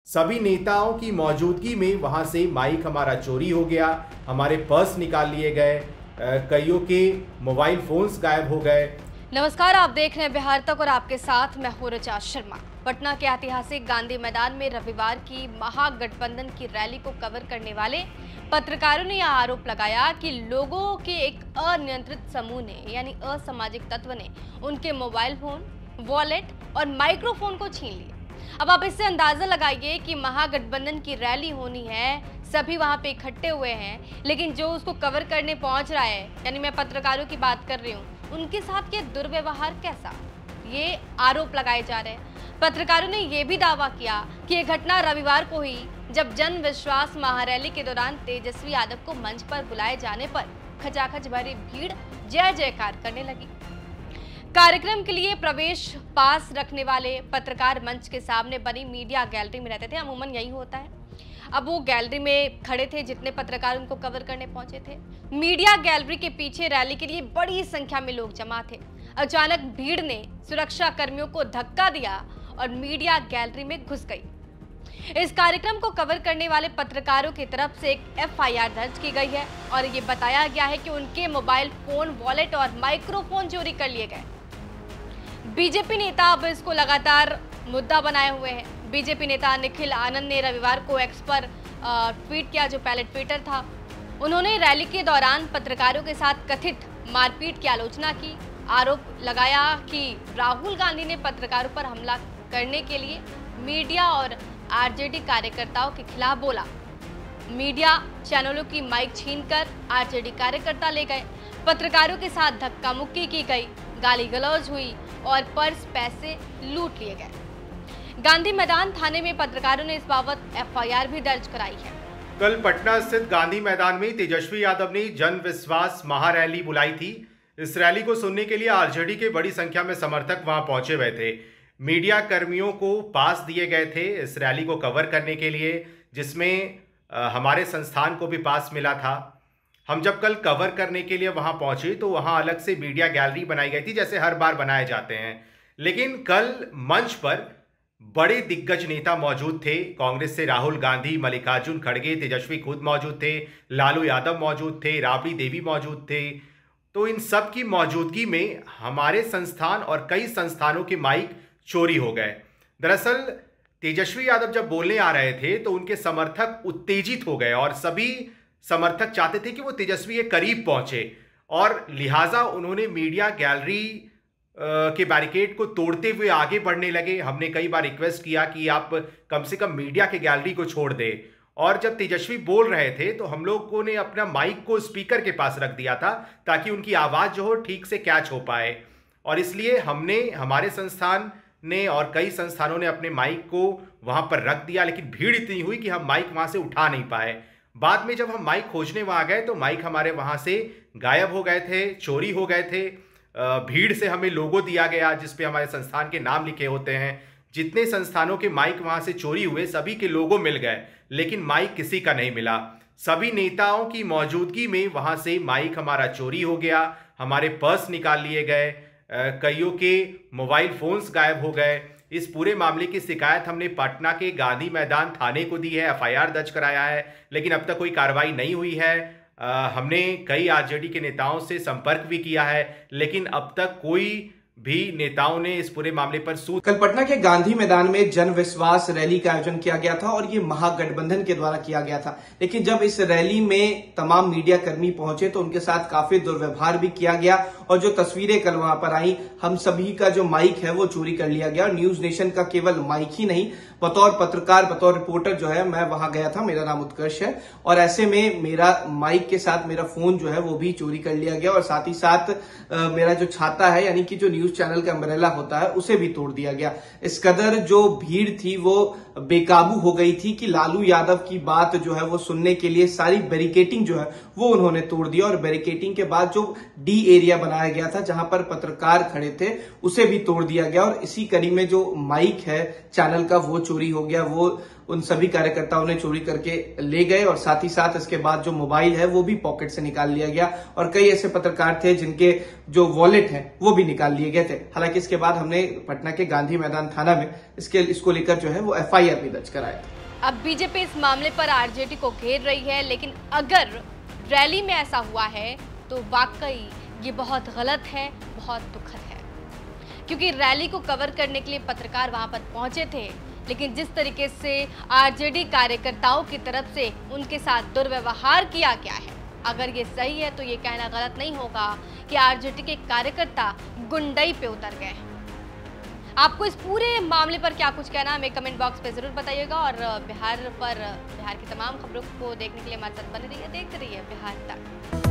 सभी नेताओं की मौजूदगी में वहां से माइक हमारा चोरी हो गया, हमारे पर्स निकाल लिए गए, कईयों के मोबाइल फोन्स गायब हो गए। नमस्कार, आप देख रहे हैं बिहार तक और आपके साथ मैं हूं ऋचा शर्मा। पटना के ऐतिहासिक गांधी मैदान में रविवार की महागठबंधन की रैली को कवर करने वाले पत्रकारों ने यह आरोप लगाया कि लोगों के एक अनियंत्रित समूह ने यानी असामाजिक तत्व ने उनके मोबाइल फोन, वॉलेट और माइक्रोफोन को छीन लिया। अब आप इससे अंदाजा लगाइए कि महागठबंधन की रैली होनी है, सभी वहां पे इकट्ठे हुए हैं, लेकिन जो उसको कवर करने पहुंच रहा है, यानी मैं पत्रकारों की बात कर रही हूँ, उनके साथ ये दुर्व्यवहार कैसा, ये आरोप लगाए जा रहे हैं। पत्रकारों ने यह भी दावा किया कि यह घटना रविवार को हुई जब जन विश्वास महारैली के दौरान तेजस्वी यादव को मंच पर बुलाए जाने पर खचाखच भरी भीड़ जय जयकार करने लगी। कार्यक्रम के लिए प्रवेश पास रखने वाले पत्रकार मंच के सामने बनी मीडिया गैलरी में रहते थे, अमूमन यही होता है। अब वो गैलरी में खड़े थे जितने पत्रकार उनको कवर करने पहुंचे थे। मीडिया गैलरी के पीछे रैली के लिए बड़ी संख्या में लोग जमा थे। अचानक भीड़ ने सुरक्षा कर्मियों को धक्का दिया और मीडिया गैलरी में घुस गई। इस कार्यक्रम को कवर करने वाले पत्रकारों की तरफ से एक एफआईआर दर्ज की गई है और ये बताया गया है कि उनके मोबाइल फोन, वॉलेट और माइक्रोफोन चोरी कर लिए गए। बीजेपी नेता अब इसको लगातार मुद्दा बनाए हुए हैं। बीजेपी नेता निखिल आनंद ने रविवार को एक्स पर ट्वीट किया, जो पहले ट्विटर था। उन्होंने रैली के दौरान पत्रकारों के साथ कथित मारपीट की आलोचना की। आरोप लगाया कि राहुल गांधी ने पत्रकारों पर हमला करने के लिए मीडिया और आरजेडी कार्यकर्ताओं के खिलाफ बोला। मीडिया चैनलों की माइक छीनकर आरजेडी कार्यकर्ता ले गए। पत्रकारों के साथ धक्का मुक्की की गई, गाली गलौज हुई और पर्स, पैसे लूट लिए गए। गांधी मैदान थाने में पत्रकारों ने इस बाबत एफआईआर भी दर्ज कराई है। कल पटना स्थित गांधी मैदान में तेजस्वी यादव ने जन विश्वास महारैली बुलाई थी। इस रैली को सुनने के लिए आरजेडी के बड़ी संख्या में समर्थक वहां पहुंचे हुए थे। मीडिया कर्मियों को पास दिए गए थे इस रैली को कवर करने के लिए, जिसमें हमारे संस्थान को भी पास मिला था। हम जब कल कवर करने के लिए वहां पहुंचे तो वहां अलग से मीडिया गैलरी बनाई गई थी, जैसे हर बार बनाए जाते हैं। लेकिन कल मंच पर बड़े दिग्गज नेता मौजूद थे। कांग्रेस से राहुल गांधी, मल्लिकार्जुन खड़गे, तेजस्वी खुद मौजूद थे, लालू यादव मौजूद थे, राबड़ी देवी मौजूद थे। तो इन सब की मौजूदगी में हमारे संस्थान और कई संस्थानों के माइक चोरी हो गए। दरअसल तेजस्वी यादव जब बोलने आ रहे थे तो उनके समर्थक उत्तेजित हो गए और सभी समर्थक चाहते थे कि वो तेजस्वी के करीब पहुंचे और लिहाजा उन्होंने मीडिया गैलरी के बैरिकेड को तोड़ते हुए आगे बढ़ने लगे। हमने कई बार रिक्वेस्ट किया कि आप कम से कम मीडिया के गैलरी को छोड़ दें, और जब तेजस्वी बोल रहे थे तो हम लोगों ने अपना माइक को स्पीकर के पास रख दिया था ताकि उनकी आवाज़ जो हो ठीक से कैच हो पाए। और इसलिए हमारे संस्थान ने और कई संस्थानों ने अपने माइक को वहां पर रख दिया, लेकिन भीड़ इतनी हुई कि हम माइक वहां से उठा नहीं पाए। बाद में जब हम माइक खोजने वहां गए तो माइक हमारे वहां से गायब हो गए थे, चोरी हो गए थे। भीड़ से हमें लोगो दिया गया जिसपे हमारे संस्थान के नाम लिखे होते हैं। जितने संस्थानों के माइक वहां से चोरी हुए सभी के लोगो मिल गए, लेकिन माइक किसी का नहीं मिला। सभी नेताओं की मौजूदगी में वहां से माइक हमारा चोरी हो गया, हमारे पर्स निकाल लिए गए, कईयों के मोबाइल फोन्स गायब हो गए। इस पूरे मामले की शिकायत हमने पटना के गांधी मैदान थाने को दी है, एफआईआर दर्ज कराया है, लेकिन अब तक कोई कार्रवाई नहीं हुई है। हमने कई आरजेडी के नेताओं से संपर्क भी किया है, लेकिन अब तक कोई भी नेताओं ने इस पूरे मामले पर कल पटना के गांधी मैदान में जन विश्वास रैली का आयोजन किया गया था और ये महागठबंधन के द्वारा किया गया था। लेकिन जब इस रैली में तमाम मीडिया कर्मी पहुंचे तो उनके साथ काफी दुर्व्यवहार भी किया गया और जो तस्वीरें कल वहां पर आई, हम सभी का जो माइक है वो चोरी कर लिया गया। न्यूज नेशन का केवल माइक ही नहीं, बतौर पत्रकार, बतौर रिपोर्टर जो है मैं वहां गया था। मेरा नाम उत्कर्ष है और ऐसे में मेरा माइक के साथ मेरा फोन जो है वो भी चोरी कर लिया गया और साथ ही साथ मेरा जो छाता है यानी कि जो न्यूज चैनल का अम्ब्रेला होता है उसे भी तोड़ दिया गया। इस कदर जो भीड़ थी वो बेकाबू हो गई थी कि लालू यादव की बात जो है वो सुनने के लिए सारी बैरिकेटिंग जो है वो उन्होंने तोड़ दिया और बैरिकेटिंग के बाद जो डी एरिया बनाया गया था जहां पर पत्रकार खड़े थे उसे भी तोड़ दिया गया और इसी कड़ी में जो माइक है चैनल का वो चोरी हो गया। वो उन सभी कार्यकर्ताओं ने चोरी करके ले गए और साथ ही साथ इसके बाद जो मोबाइल है वो भी पॉकेट से निकाल लिया गया और कई ऐसे पत्रकार थे जिनके जो वॉलेट है वो भी निकाल लिए गए थे। हालांकि इसके बाद हमने पटना के गांधी मैदान थाना में इसको लेकर जो है वो FIR भी दर्ज कराया था। अब बीजेपी इस मामले पर आरजेडी को घेर रही है, लेकिन अगर रैली में ऐसा हुआ है तो वाकई ये बहुत गलत है, बहुत दुखद है, क्योंकि रैली को कवर करने के लिए पत्रकार वहां पर पहुंचे थे, लेकिन जिस तरीके से आरजेडी कार्यकर्ताओं की तरफ से उनके साथ दुर्व्यवहार किया गया है, अगर ये सही है तो ये कहना गलत नहीं होगा कि आरजेडी के कार्यकर्ता गुंडई पे उतर गए हैं। आपको इस पूरे मामले पर क्या कुछ कहना है, हमें कमेंट बॉक्स पे जरूर बताइएगा और बिहार की तमाम खबरों को देखने के लिए हमारे साथ बने रहिए, देखते रहिए बिहार तक।